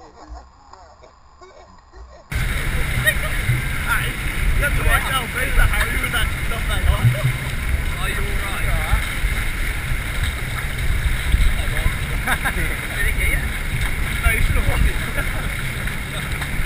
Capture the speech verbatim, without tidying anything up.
Hey, get to myself, where's the Harry with that stuff that on? Are you alright? Did it get you?